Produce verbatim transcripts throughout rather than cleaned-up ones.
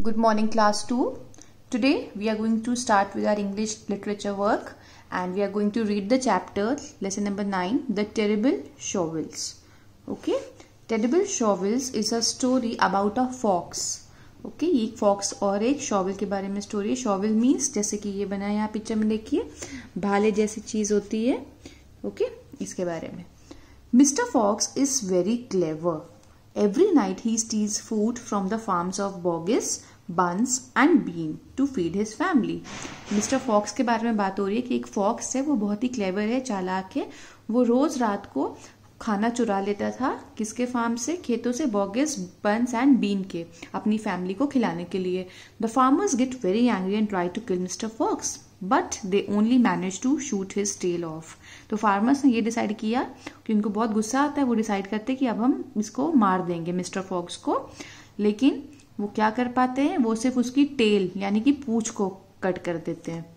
Good morning class two. Today we are going to start with our English literature work and we are going to read the chapter lesson number nine, The Terrible Shovels. Okay, Terrible Shovels is a story about a fox. Okay okay, एक fox और एक shovel के बारे में story है. Shovel means जैसे कि ये बना है यहाँ पिक्चर में देखिए, भाले जैसी चीज होती है. ओके okay, इसके बारे में. Mister Fox is very clever. Every night he steals food from the farms of Boggis, Buns and Bean to feed his family. Mister Fox के बारे में बात हो रही है कि एक फॉक्स है, वो बहुत ही क्लेवर है, चालाक है. वो रोज रात को खाना चुरा लेता था. किसके फार्म से? खेतों से. बॉगिस, बंस एंड बीन के, अपनी फैमिली को खिलाने के लिए. The farmers get very angry and try to kill mister Fox but they only manage to shoot his tail off. तो फार्मर्स ने ये डिसाइड किया कि उनको बहुत गुस्सा आता है. वो डिसाइड करते हैं कि अब हम इसको मार देंगे मिस्टर फॉक्स को. लेकिन वो क्या कर पाते हैं? वो सिर्फ उसकी टेल यानी कि पूंछ को कट कर देते हैं.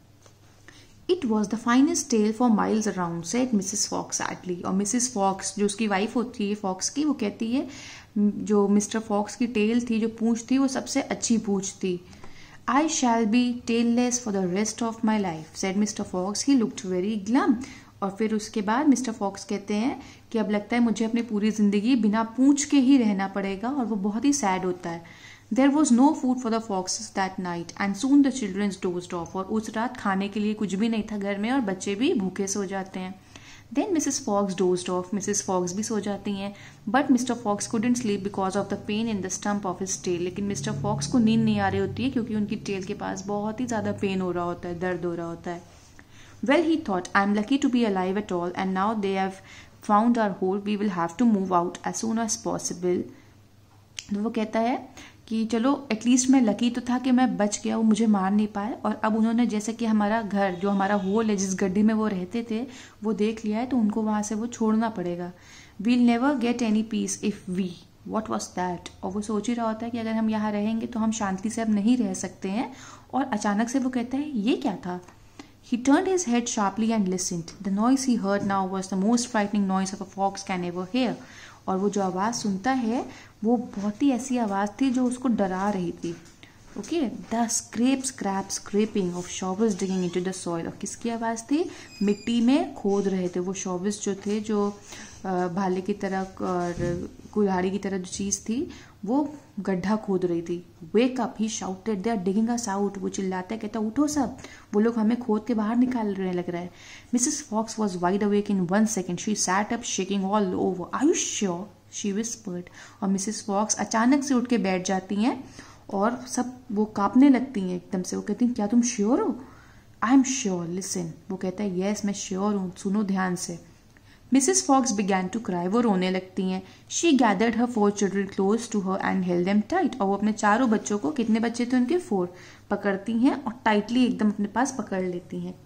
It was the finest tail for miles around, said missus Fox sadly. और मिसेस फॉक्स जो उसकी वाइफ होती है फॉक्स की, वो कहती है जो मिस्टर फॉक्स की टेल थी, जो पूंछ थी, वो सबसे अच्छी पूंछ थी. I shall be tailless for the rest of my life, said mister Fox. He looked very glum. और फिर उसके बाद मिस्टर फॉक्स कहते हैं कि अब लगता है मुझे अपनी पूरी जिंदगी बिना पूंछ के ही रहना पड़ेगा. और वो बहुत ही सैड होता है. There was no food for the foxes that night and soon the children dozed off. और उस रात खाने के लिए कुछ भी नहीं था घर में और बच्चे भी भूखे सो जाते हैं. Then Missus Fox dozed off. Missus Fox भी सो जाती हैं. But mister Fox couldn't sleep because of the pain in the stump of his tail. लेकिन मिस्टर फॉक्स को नींद नहीं आ रही होती है क्योंकि उनकी टेल के पास बहुत ही ज़्यादा पेन हो रहा होता है, दर्द हो रहा होता है. Well, he thought, I'm lucky to be alive at all and now they have found our hole. We will have to move out as soon as possible. तो वो कहता है कि चलो एटलीस्ट मैं लकी तो था कि मैं बच गया, वो मुझे मार नहीं पाए. और अब उन्होंने जैसे कि हमारा घर, जो हमारा होल है, जिस गड्ढे में वो रहते थे, वो देख लिया है, तो उनको वहाँ से वो छोड़ना पड़ेगा. We'll never get any peace if we what was that. और वो सोच ही रहा होता है कि अगर हम यहाँ रहेंगे तो हम शांति से अब नहीं रह सकते हैं. और अचानक से वो कहता है ये क्या था. He turned his head sharply and listened. The noise he heard now was the most frightening noise of a fox can ever hear. और वो जो आवाज़ सुनता है वो बहुत ही ऐसी आवाज़ थी जो उसको डरा रही थी. Okay, the scrape scrape scraping of shovels digging into the soil. और किसकी आवाज़ थी? मिट्टी में खोद रहे थे वो शॉवल्स जो थे, जो भाले की तरह और कुल्हाड़ी की तरह जो चीज़ थी, वो गड्ढा खोद रही थी. Wake up, he shouted, they are digging us out. वो चिल्लाता है, कहता उठो सब, वो लोग हमें खोद के बाहर निकाल रहे लग रहा है. Missus Fox was wide awake in one second. She sat up shaking all over. Are you sure, she whispered. और मिसेस फॉक्स अचानक से उठ के बैठ जाती हैं और सब वो कांपने लगती हैं एकदम से. वो कहती हैं क्या तुम श्योर हो? I am sure, listen. वो कहता है यस मैं श्योर हूँ, सुनो ध्यान से. Missus Fox began to cry. वो रोने लगती हैं. She gathered her four children close to her and held them tight. और वो अपने चारों बच्चों को, कितने बच्चे थे उनके? फोर, पकड़ती हैं और टाइटली एकदम अपने पास पकड़ लेती हैं.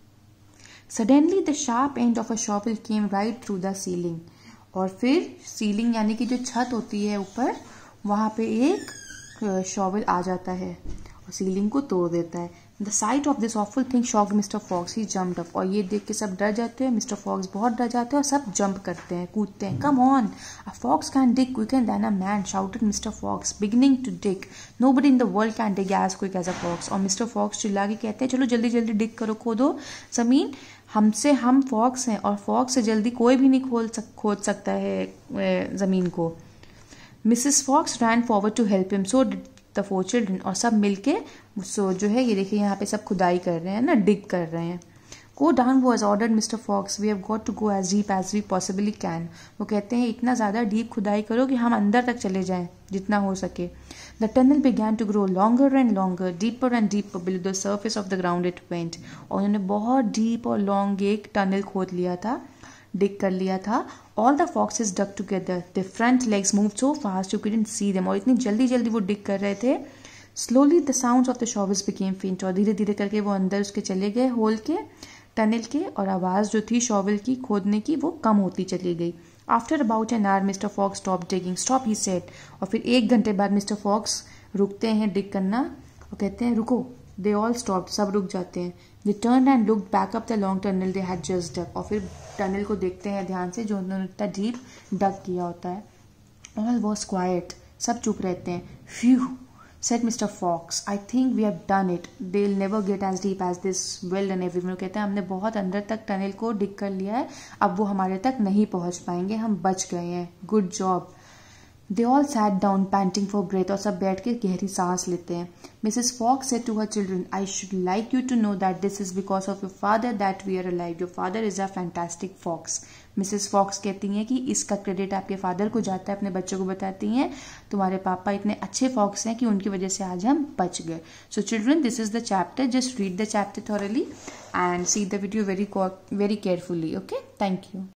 Suddenly the sharp end of a shovel came right through the ceiling. और फिर सीलिंग यानी कि जो छत होती है ऊपर, वहाँ पे एक शॉवल आ जाता है और सीलिंग को तोड़ देता है. The sight of this awful thing shocked mister Fox. He jumped up. और ये देख के सब डर जाते हैं. मिस्टर फॉक्स बहुत डर जाते हैं और सब जंप करते हैं, कूदते हैं. Come on, a fox can dig quicker than a man, shouted mister Fox, beginning to dig. Nobody in the world can dig as quick as a fox. और मिस्टर फॉक्स चिल्ला के कहते हैं चलो जल्दी जल्दी डिग करो, खोदो जमीन. हमसे, हम फॉक्स हैं और फॉक्स से जल्दी कोई भी नहीं खोल सक खोद सकता है ज़मीन को. Missus Fox ran forward to help him. So did the four children. और सब मिलके सो जो है ये देखिए यहाँ पे सब खुदाई कर रहे हैं ना, डिग कर रहे हैं. Go down was ordered mister Fox. We have got to go as deep as we possibly can. वो कहते हैं इतना ज़्यादा डीप खुदाई करो कि हम अंदर तक चले जाएं जितना हो सके. The tunnel began to grow longer and longer, deeper and deeper below the surface of the ground it went. और उन्होंने बहुत डीप और लॉन्ग एक टनल खोद लिया था, डिग कर लिया था. All the foxes dug together. Their front legs moved so fast you couldn't see them. और इतनी जल्दी जल्दी वो डिग कर रहे थे. Slowly the sounds of the shovels became faint. और धीरे धीरे करके वो अंदर उसके चले गए, होल के, टनल के. और आवाज़ जो थी शॉवल की खोदने की, वो कम होती चली गई. After about an hour, mister Fox stopped digging. Stop, he said. और फिर एक घंटे बाद मिस्टर Fox रुकते हैं डिग करना और कहते हैं रुको. They all stopped. सब रुक जाते हैं. They turned and looked back up the long tunnel they had just dug. और फिर टनल को देखते हैं ध्यान से जो उन्होंने इतना डीप डग किया होता है. All was quiet. सब चुप रहते हैं. Phew, Said Mister Fox, I think we have done it. They'll never get as deep as this. Well done everyone. कहते हैं हमने बहुत अंदर तक टनल को डिग कर लिया है, अब वो हमारे तक नहीं पहुंच पाएंगे, हम बच गए हैं. Good job. They all sat down panting for breath और सब बैठ के गहरी सांस लेते हैं. Missus Fox said to her children, I should like you to know that this is because of your father that we are alive. Your father is a fantastic fox. Missus Fox कहती हैं कि इसका credit आपके father को जाता है. अपने बच्चों को बताती हैं तुम्हारे पापा इतने अच्छे फॉक्स हैं कि उनकी वजह से आज हम बच गए. So children, this is the chapter. Just read the chapter thoroughly and see the video very very carefully. Okay, thank you.